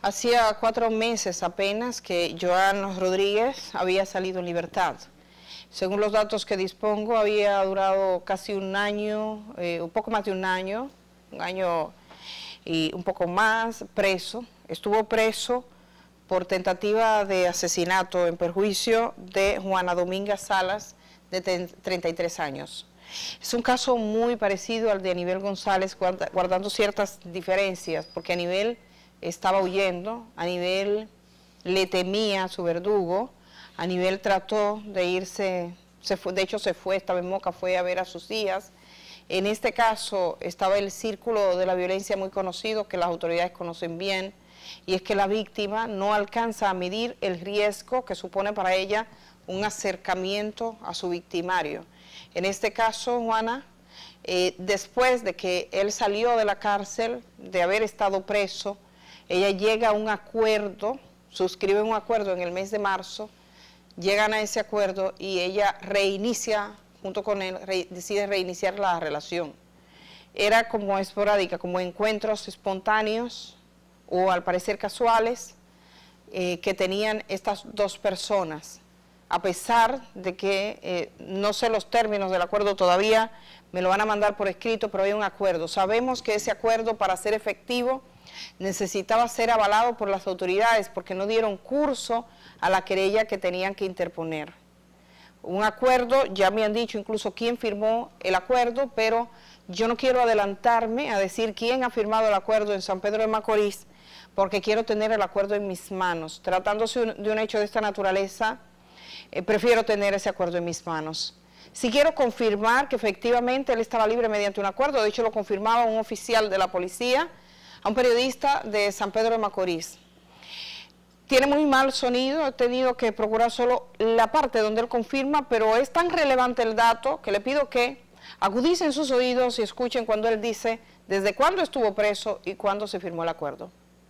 Hacía 4 meses apenas que Joan Rodríguez había salido en libertad. Según los datos que dispongo, había durado casi un año, un poco más de un año y un poco más preso. Estuvo preso por tentativa de asesinato en perjuicio de Juana Dominga Salas, de 33 años. Es un caso muy parecido al de Aníbal González, guardando ciertas diferencias, porque Aníbal estaba huyendo, Aníbal le temía a su verdugo, Aníbal trató de irse, de hecho se fue, estaba en Moca, fue a ver a sus hijas. En este caso estaba el círculo de la violencia muy conocido, que las autoridades conocen bien, y es que la víctima no alcanza a medir el riesgo que supone para ella un acercamiento a su victimario. En este caso, Juana, después de que él salió de la cárcel, de haber estado preso, ella llega a un acuerdo, suscribe un acuerdo en el mes de marzo, llegan a ese acuerdo y ella reinicia, junto con él, decide reiniciar la relación. Era como esporádica, como encuentros espontáneos o al parecer casuales que tenían estas dos personas. A pesar de que no sé los términos del acuerdo todavía, me lo van a mandar por escrito, pero hay un acuerdo. Sabemos que ese acuerdo, para ser efectivo, necesitaba ser avalado por las autoridades porque no dieron curso a la querella que tenían que interponer. Un acuerdo, ya me han dicho incluso quién firmó el acuerdo, pero yo no quiero adelantarme a decir quién ha firmado el acuerdo en San Pedro de Macorís, porque quiero tener el acuerdo en mis manos. Tratándose de un hecho de esta naturaleza, prefiero tener ese acuerdo en mis manos. Si quiero confirmar que efectivamente él estaba libre mediante un acuerdo, de hecho lo confirmaba un oficial de la policía, a un periodista de San Pedro de Macorís. Tiene muy mal sonido, he tenido que procurar solo la parte donde él confirma, pero es tan relevante el dato que le pido que agudicen sus oídos y escuchen cuando él dice desde cuándo estuvo preso y cuándo se firmó el acuerdo.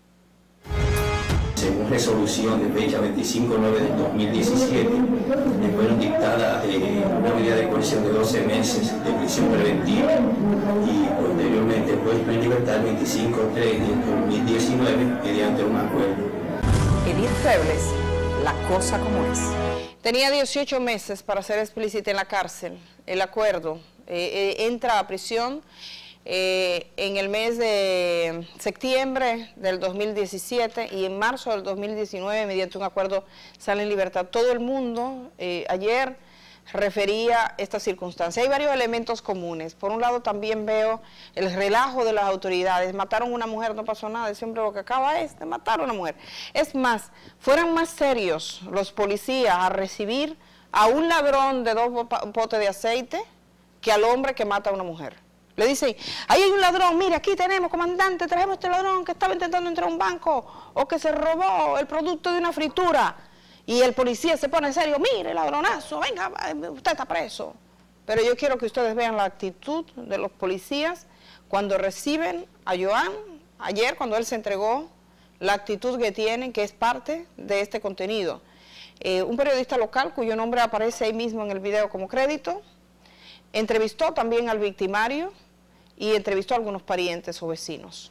Según resolución de fecha 25/9 del 2017, le fueron dictadas una medida de coerción de 12 meses de prisión preventiva y posteriormente puesto en libertad el 25/3 del 2019 mediante un acuerdo. Edith Febles, la cosa como es. Tenía 18 meses, para ser explícita, en la cárcel. El acuerdo entra a prisión en el mes de septiembre del 2017 y en marzo del 2019, mediante un acuerdo, sale en libertad. Todo el mundo ayer refería esta circunstancia. Hay varios elementos comunes. Por un lado también veo el relajo de las autoridades. Mataron a una mujer, no pasó nada, siempre lo que acaba es de matar a una mujer. Es más, fueran más serios los policías a recibir a un ladrón de 2 potes de aceite que al hombre que mata a una mujer. Le dicen, ahí hay un ladrón, mire, aquí tenemos, comandante, traemos este ladrón que estaba intentando entrar a un banco o que se robó el producto de una fritura. Y el policía se pone serio, mire, ladronazo, venga, usted está preso. Pero yo quiero que ustedes vean la actitud de los policías cuando reciben a Joan, ayer cuando él se entregó, la actitud que tienen, que es parte de este contenido. Un periodista local, cuyo nombre aparece ahí mismo en el video como crédito, entrevistó también al victimario y entrevistó a algunos parientes o vecinos.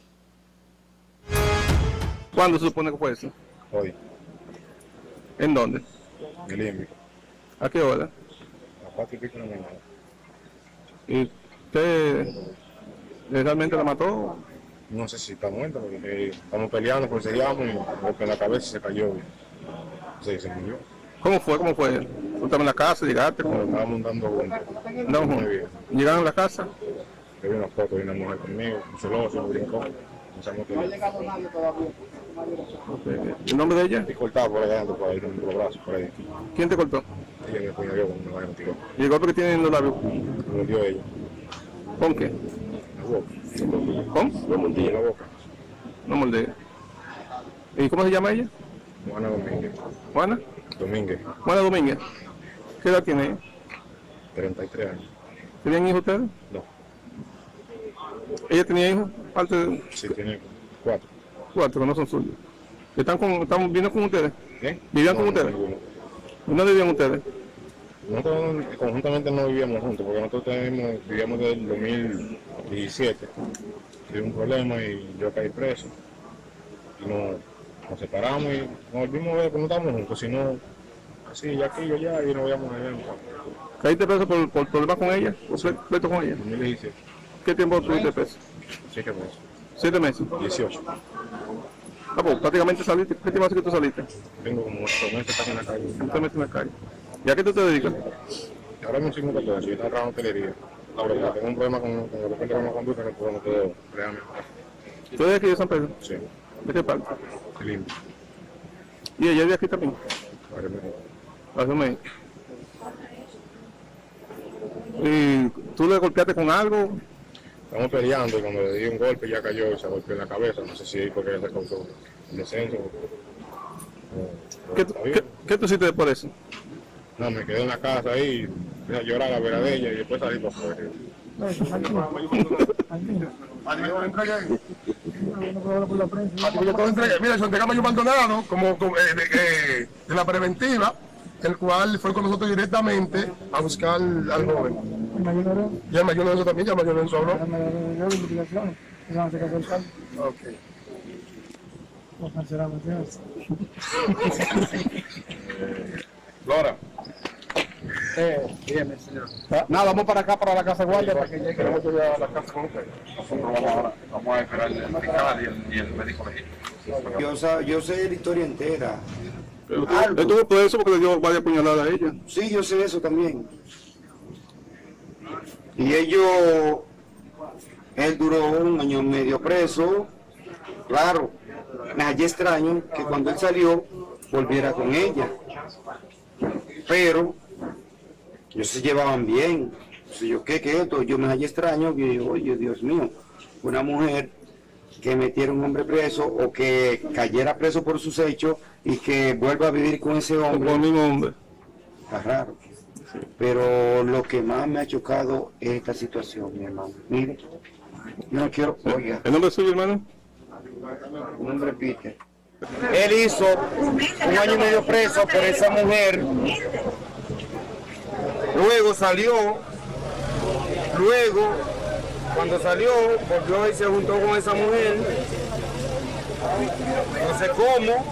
¿Cuándo se supone que fue eso? Hoy. ¿En dónde? En el INVI. ¿A qué hora? A 4:30 de la mañana. ¿Y usted realmente la mató? No sé si está muerta, porque estamos peleando, pues seguíamos y golpe en la cabeza y se cayó. Se murió. ¿Cómo fue? ¿Cómo fue? ¿Tú estabas en la casa? ¿Llegaste? Cuando estábamos dando juntos. No, ¿llegaron a la casa? Yo vi una foto de una mujer conmigo, un celoso, brincó. Okay. ¿El nombre de ella? Y cortado por allá, por ahí, con los brazos, por ahí. ¿Quién te cortó? Ella me apuñaló con una vaina, me tiró. ¿Y el golpe que tiene en los labios? Me lo dio ella. ¿Con qué? La boca. ¿Con? Lo mordí en la boca. No molde. ¿Y cómo se llama ella? Juana Domínguez. ¿Juana? Domínguez. Juana Domínguez. ¿Qué edad tiene ella? 33 años. ¿Tenían hijos ustedes? No. ¿Ella tenía hijos? Aparte de... Sí, tiene 4. 4, que no son suyos. ¿Están viviendo con ustedes? ¿Qué? ¿Vivían con No, ustedes? ninguno. ¿Dónde vivían ustedes? Nosotros conjuntamente no vivíamos juntos, porque nosotros vivíamos desde el 2017. Tuve un problema y yo caí preso. Y nos separamos y nos volvimos a ver, pero no estamos juntos, sino así, ya aquí, yo ya, y nos veíamos allá. ¿Caíste preso por problemas con ella? ¿Por pleito con ella? 2017, ¿Qué tiempo tuviste preso? 7 meses, 7 meses. 18. Ah, pues prácticamente saliste. ¿Qué tiempo hace que tú saliste? Tengo como 8 meses casi en la calle. 7 meses en la calle. ¿Y a qué tú te dedicas? Y ahora mismo soy muy yo estoy trabajando en hotelería. La verdad, tengo un problema con el de la conducta que no puedo crearme. ¿Tú eres de aquí de San Pedro? Sí, ¿De qué parte? qué lindo. ¿Y ella es de aquí también? Hace un mes. ¿Y tú le golpeaste con algo? Estamos peleando y cuando le di un golpe ya cayó y se golpeó en la cabeza. No sé si es porque se causó un descenso. ¿Qué tú hiciste por eso? No, me quedé en la casa ahí, empecé a llorar a ver a ella y después salí para afuera. Mira, eso entregamos yo Maldonado de la preventiva, el cual fue con nosotros directamente a buscar al joven. Y el mayor Lorenzo también, ya el mayor Lorenzo habló. Okay. Lora. Dígame, señor. Nada, vamos para acá, para la casa de guardia, para que llegue a la casa con usted. Nosotros vamos a esperar el fiscal y el médico legítimo. Yo sé la historia entera. Pero él tuvo por eso porque le dio varias puñaladas a ella. Sí, yo sé eso también. Y él duró 1 año y medio preso. Claro, me hallé extraño que cuando él salió volviera con ella. Pero ellos se llevaban bien. Entonces, ¿qué esto? Yo me hallé extraño que, oye, Dios mío, una mujer que metiera un hombre preso o que cayera preso por sus hechos y que vuelva a vivir con ese hombre. Con el mismo hombre. Está raro. Pero lo que más me ha chocado es esta situación, mi hermano. Mire, yo no quiero, oiga, ¿El nombre suyo, hermano? un hombre Peter. Él hizo 1 año y medio preso por esa mujer. Luego salió, cuando salió, volvió y se juntó con esa mujer. No sé cómo.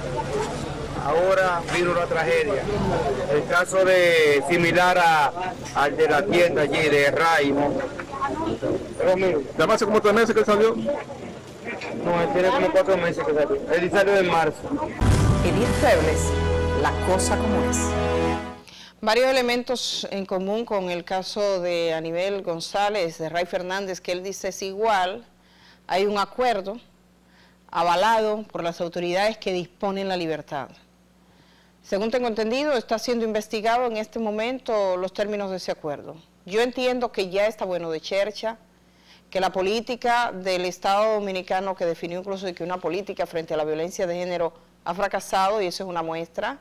Ahora vino la tragedia. El caso similar al de la tienda allí de Raimo. Pero mira, ¿Ya hace como 3 meses que salió? no, él tiene como 4 meses que salió. Él salió en marzo. Edith Febles, la cosa como es. Varios elementos en común con el caso de Anibel González, de Ray Fernández, que él dice es igual. Hay un acuerdo avalado por las autoridades que disponen la libertad. Según tengo entendido, está siendo investigado en este momento los términos de ese acuerdo. Yo entiendo que ya está bueno de chercha, que la política del Estado Dominicano, que definió incluso que una política frente a la violencia de género ha fracasado, y eso es una muestra,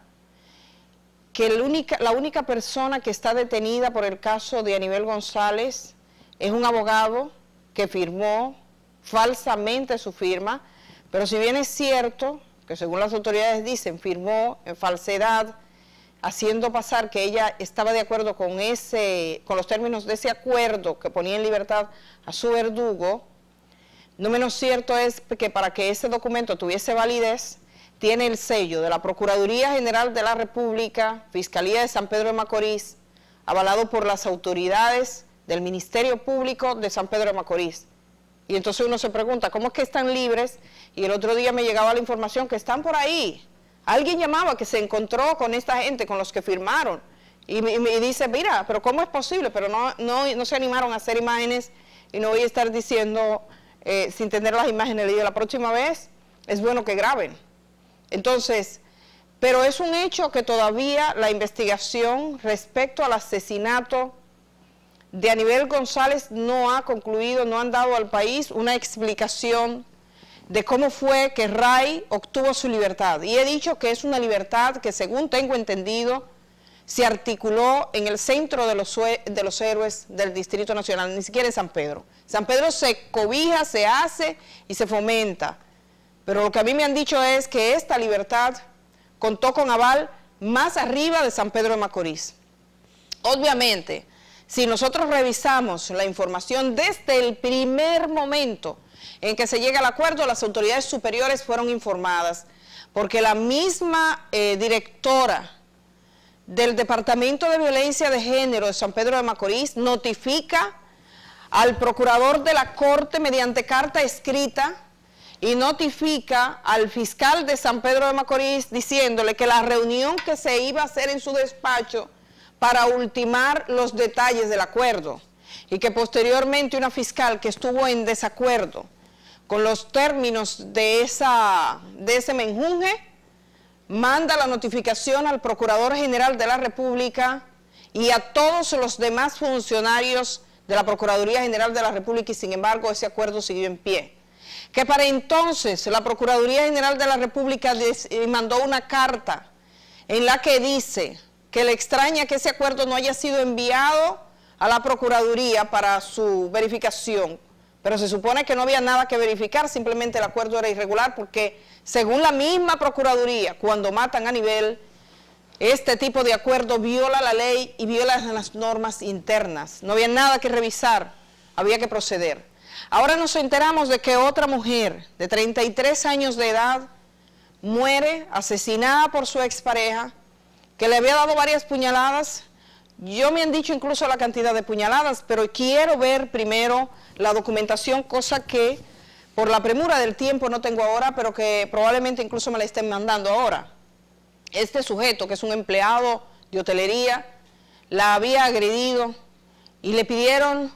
que la única persona que está detenida por el caso de Anibel González es un abogado que firmó falsamente su firma, pero si bien es cierto que según las autoridades dicen, firmó en falsedad, haciendo pasar que ella estaba de acuerdo con los términos de ese acuerdo que ponía en libertad a su verdugo, no menos cierto es que para que ese documento tuviese validez, tiene el sello de la Procuraduría General de la República, Fiscalía de San Pedro de Macorís, avalado por las autoridades del Ministerio Público de San Pedro de Macorís. Y entonces uno se pregunta, ¿cómo es que están libres? Y el otro día me llegaba la información que están por ahí. Alguien llamaba que se encontró con esta gente, con los que firmaron. Y me dice, mira, pero ¿cómo es posible? Pero no se animaron a hacer imágenes y no voy a estar diciendo sin tener las imágenes. Le digo, la próxima vez es bueno que graben. Entonces, pero es un hecho que todavía la investigación respecto al asesinato de Anibel González no ha concluido, no han dado al país una explicación de cómo fue que Ray obtuvo su libertad. Y he dicho que es una libertad que, según tengo entendido, se articuló en el centro de los héroes del Distrito Nacional, ni siquiera en San Pedro. San Pedro se cobija, se hace y se fomenta. Pero lo que a mí me han dicho es que esta libertad contó con aval más arriba de San Pedro de Macorís. Obviamente, si nosotros revisamos la información desde el primer momento en que se llega al acuerdo, las autoridades superiores fueron informadas, porque la misma directora del Departamento de Violencia de Género de San Pedro de Macorís notifica al procurador de la Corte mediante carta escrita y notifica al fiscal de San Pedro de Macorís diciéndole que la reunión que se iba a hacer en su despacho para ultimar los detalles del acuerdo y que posteriormente una fiscal que estuvo en desacuerdo con los términos de ese menjunje, manda la notificación al Procurador General de la República y a todos los demás funcionarios de la Procuraduría General de la República, y sin embargo ese acuerdo siguió en pie. Que para entonces la Procuraduría General de la República mandó una carta en la que dice que le extraña que ese acuerdo no haya sido enviado a la Procuraduría para su verificación, pero se supone que no había nada que verificar, simplemente el acuerdo era irregular porque según la misma Procuraduría, cuando matan a nivel, este tipo de acuerdo viola la ley y viola las normas internas, no había nada que revisar, había que proceder. Ahora nos enteramos de que otra mujer de 33 años de edad muere asesinada por su expareja, que le había dado varias puñaladas. Yo me han dicho incluso la cantidad de puñaladas, pero quiero ver primero la documentación, cosa que por la premura del tiempo no tengo ahora, pero que probablemente incluso me la estén mandando ahora. Este sujeto, que es un empleado de hotelería, la había agredido y le pidieron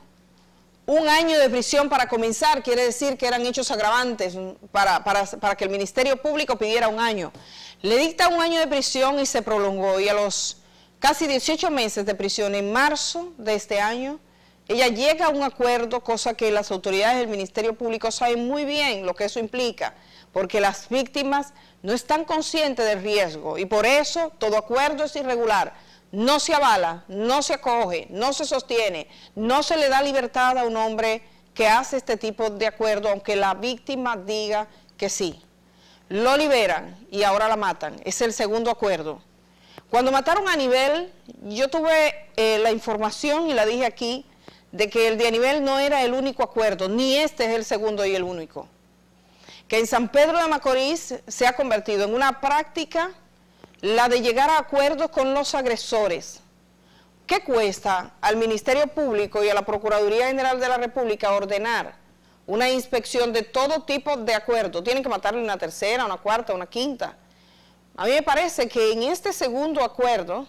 1 año de prisión para comenzar, quiere decir que eran hechos agravantes para que el Ministerio Público pidiera 1 año. Le dicta 1 año de prisión y se prolongó, y a los casi 18 meses de prisión, en marzo de este año, ella llega a un acuerdo, cosa que las autoridades del Ministerio Público saben muy bien lo que eso implica, porque las víctimas no están conscientes del riesgo y por eso todo acuerdo es irregular. No se avala, no se acoge, no se sostiene, no se le da libertad a un hombre que hace este tipo de acuerdo, aunque la víctima diga que sí. Lo liberan y ahora la matan, es el segundo acuerdo. Cuando mataron a Anibel, yo tuve la información y la dije aquí, de que el de Anibel no era el único acuerdo, ni este es el segundo y el único. Que en San Pedro de Macorís se ha convertido en una práctica la de llegar a acuerdos con los agresores. ¿Qué cuesta al Ministerio Público y a la Procuraduría General de la República ordenar una inspección de todo tipo de acuerdos? Tienen que matarle una tercera, una cuarta, una quinta. A mí me parece que en este segundo acuerdo,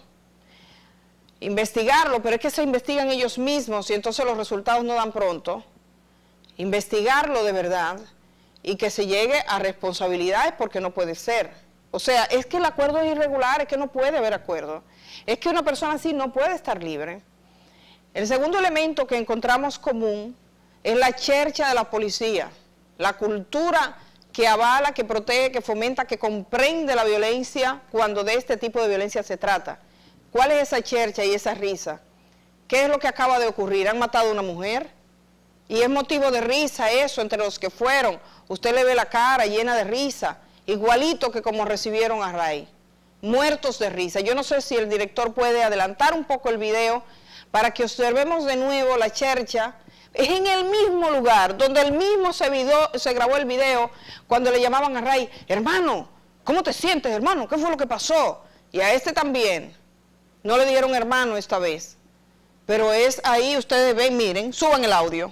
investigarlo, pero es que se investigan ellos mismos y entonces los resultados no dan pronto, investigarlo de verdad y que se llegue a responsabilidades porque no puede ser. O sea, es que el acuerdo es irregular, es que no puede haber acuerdo, es que una persona así no puede estar libre. El segundo elemento que encontramos común es la chercha de la policía, la cultura que avala, que protege, que fomenta, que comprende la violencia cuando de este tipo de violencia se trata. ¿Cuál es esa chercha y esa risa? ¿Qué es lo que acaba de ocurrir? Han matado a una mujer y es motivo de risa eso entre los que fueron. Usted le ve la cara llena de risa, igualito que como recibieron a Ray, muertos de risa. Yo no sé si el director puede adelantar un poco el video para que observemos de nuevo la chercha. Es en el mismo lugar donde el mismo se grabó el video cuando le llamaban a Ray, hermano, ¿cómo te sientes, hermano? ¿Qué fue lo que pasó? Y a este también. No le dieron hermano esta vez, pero es ahí, ustedes ven, miren, suban el audio.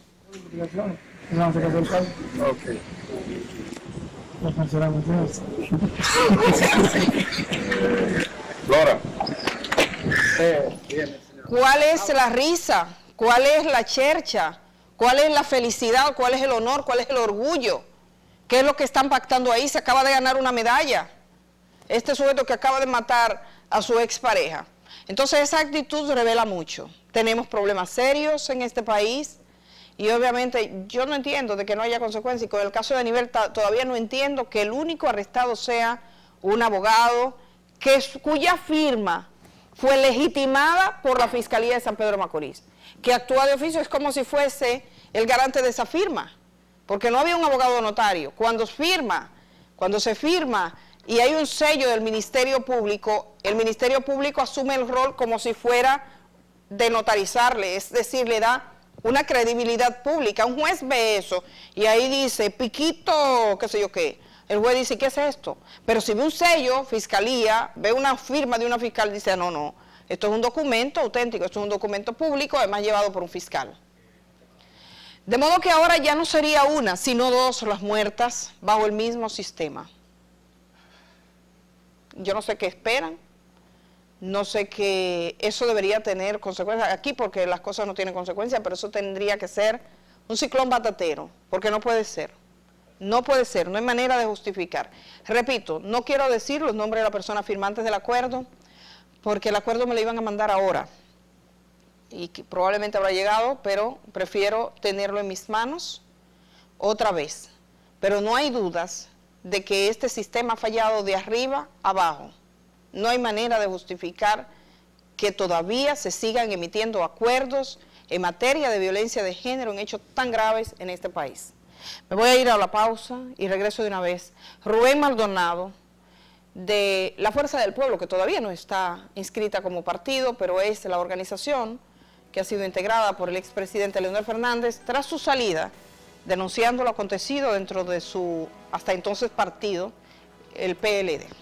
Flora. ¿Cuál es la risa? ¿Cuál es la chercha? ¿Cuál es la felicidad? ¿Cuál es el honor? ¿Cuál es el orgullo? ¿Qué es lo que están pactando ahí? Se acaba de ganar una medalla. Este sujeto que acaba de matar a su expareja. Entonces esa actitud revela mucho. Tenemos problemas serios en este país y obviamente yo no entiendo de que no haya consecuencias. Y con el caso de Anibel todavía no entiendo que el único arrestado sea un abogado cuya firma fue legitimada por la Fiscalía de San Pedro de Macorís, que actúa de oficio, es como si fuese el garante de esa firma, porque no había un abogado notario. Cuando se firma y hay un sello del Ministerio Público, el Ministerio Público asume el rol como si fuera de notarizarle, es decir, le da una credibilidad pública. Un juez ve eso y ahí dice, piquito, qué sé yo qué. El juez dice, ¿qué es esto? Pero si ve un sello, fiscalía, ve una firma de una fiscal, dice, no, no, esto es un documento auténtico, esto es un documento público, además llevado por un fiscal. De modo que ahora ya no sería una, sino dos las muertas bajo el mismo sistema. Yo no sé qué esperan, no sé que eso debería tener consecuencias aquí porque las cosas no tienen consecuencias, pero eso tendría que ser un ciclón batatero, porque no puede ser. No puede ser, no hay manera de justificar. Repito, no quiero decir los nombres de las personas firmantes del acuerdo, porque el acuerdo me lo iban a mandar ahora, y que probablemente habrá llegado, pero prefiero tenerlo en mis manos otra vez. Pero no hay dudas de que este sistema ha fallado de arriba a abajo. No hay manera de justificar que todavía se sigan emitiendo acuerdos en materia de violencia de género en hechos tan graves en este país. Me voy a ir a la pausa y regreso de una vez. Rubén Maldonado, de la Fuerza del Pueblo, que todavía no está inscrita como partido, pero es la organización que ha sido integrada por el expresidente Leonel Fernández, tras su salida, denunciando lo acontecido dentro de su hasta entonces partido, el PLD.